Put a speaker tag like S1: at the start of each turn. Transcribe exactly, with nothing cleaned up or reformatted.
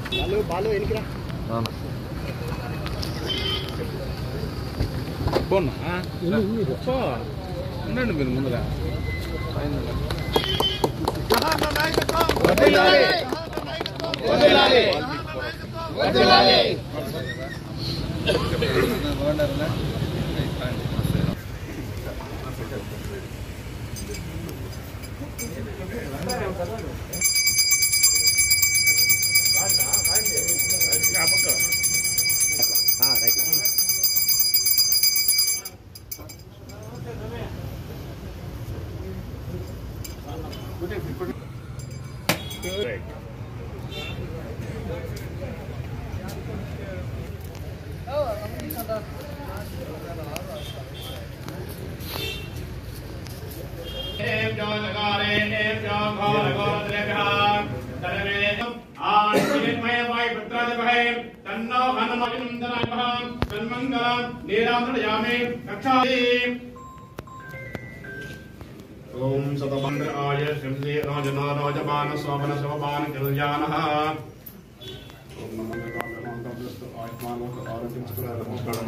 S1: బాలు బాలు ఎనికిరా
S2: బాగున్నా ఉండండి మీరు ముందుగా
S3: ओम सतभद्र आय श्री राजना राजमान स्वामन शोभान कल्याणः ओम नमः आत्मान आरोग्य